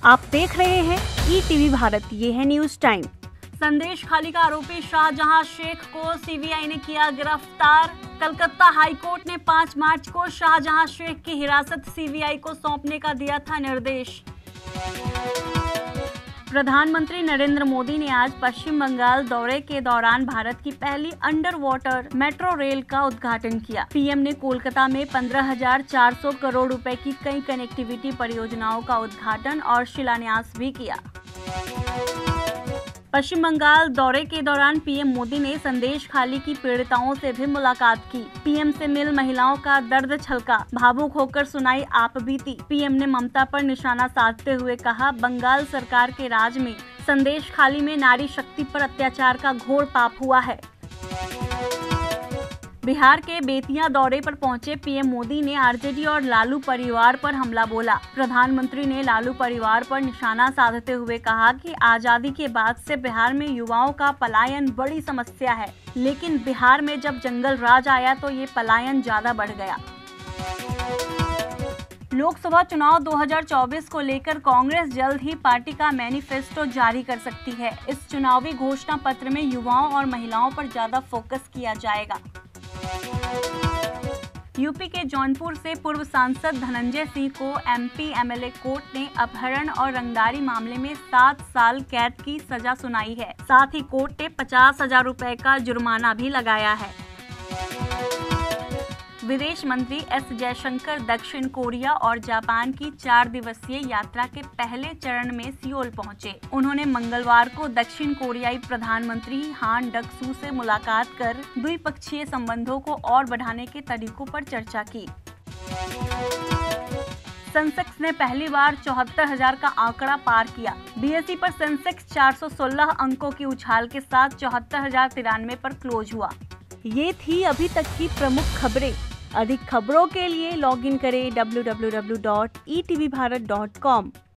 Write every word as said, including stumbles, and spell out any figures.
आप देख रहे हैं ई टीवी भारत, ये है न्यूज टाइम। संदेश खाली का आरोपी शाहजहां शेख को सीबीआई ने किया गिरफ्तार। कलकत्ता हाईकोर्ट ने पाँच मार्च को शाहजहां शेख की हिरासत सीबीआई को सौंपने का दिया था निर्देश। प्रधानमंत्री नरेंद्र मोदी ने आज पश्चिम बंगाल दौरे के दौरान भारत की पहली अंडर वाटर मेट्रो रेल का उद्घाटन किया। पीएम ने कोलकाता में पंद्रह हजार चार सौ करोड़ रुपए की कई कनेक्टिविटी परियोजनाओं का उद्घाटन और शिलान्यास भी किया। पश्चिम बंगाल दौरे के दौरान पीएम मोदी ने संदेश खाली की पीड़िताओं से भी मुलाकात की। पीएम से मिल महिलाओं का दर्द छलका, भावुक होकर सुनाई आप बीती। पीएम ने ममता पर निशाना साधते हुए कहा, बंगाल सरकार के राज में संदेश खाली में नारी शक्ति पर अत्याचार का घोर पाप हुआ है। बिहार के बेतिया दौरे पर पहुंचे पीएम मोदी ने आरजेडी और लालू परिवार पर हमला बोला। प्रधानमंत्री ने लालू परिवार पर निशाना साधते हुए कहा कि आजादी के बाद से बिहार में युवाओं का पलायन बड़ी समस्या है, लेकिन बिहार में जब जंगल राज आया तो ये पलायन ज्यादा बढ़ गया। लोकसभा चुनाव दो हज़ार चौबीस को लेकर कांग्रेस जल्द ही पार्टी का मैनिफेस्टो जारी कर सकती है। इस चुनावी घोषणा पत्र में युवाओं और महिलाओं पर ज्यादा फोकस किया जाएगा। यूपी के जौनपुर से पूर्व सांसद धनंजय सिंह को एमपी एमएलए कोर्ट ने अपहरण और रंगदारी मामले में सात साल कैद की सजा सुनाई है। साथ ही कोर्ट ने पचास हजार रुपए का जुर्माना भी लगाया है। विदेश मंत्री एस जयशंकर दक्षिण कोरिया और जापान की चार दिवसीय यात्रा के पहले चरण में सियोल पहुंचे। उन्होंने मंगलवार को दक्षिण कोरियाई प्रधानमंत्री हान डक सू से मुलाकात कर द्विपक्षीय संबंधों को और बढ़ाने के तरीकों पर चर्चा की। सेंसेक्स ने पहली बार चौहत्तर हजार का आंकड़ा पार किया। बीएसई पर सेंसेक्स चार सौ सोलह अंकों की उछाल के साथ चौहत्तर हजार तिरानवे पर क्लोज हुआ। ये थी अभी तक की प्रमुख खबरें। अधिक खबरों के लिए लॉग इन करें W W W dot E T V Bharat dot com.